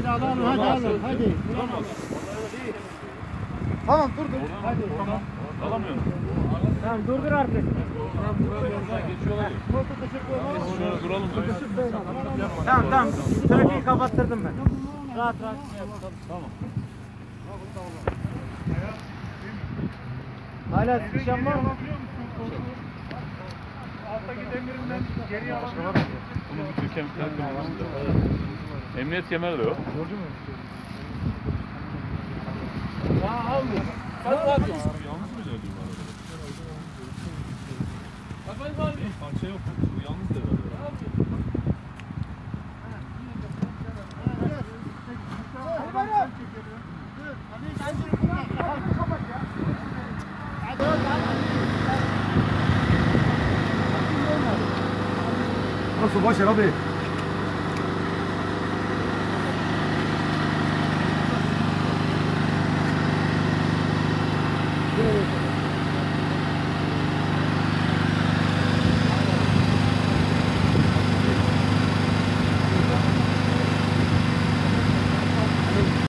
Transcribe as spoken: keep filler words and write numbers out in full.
Hadi alalım, hadi alalım, hadi. Tamam dur dur. Hadi. Tamam. Alamıyorum. Tamam dur dur artık. Duralım. Tamam tamam. Trafiği kapattırdım ben. Rahat rahat. Tamam. Hala sıkışan var mı? Alttaki demirinden geriye alalım. Bunu bütün kemikler kırmızı. Emniyet kemeri de yok. Gördün mü? Ya almıyor. Hadi hadi. Yalnız mı döndüm arada? Efendim abi. Parça yok. Bu yalnız da Nasıl Başar abi?